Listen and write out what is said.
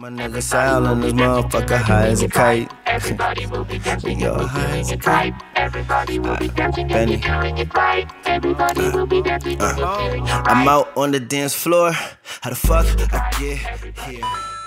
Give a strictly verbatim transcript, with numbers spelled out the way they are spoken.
My nigga Sal and this motherfucker high as a kite. We all high as a kite. Uh, Benny. Uh, uh. I'm out on the dance floor. How the fuck I get here?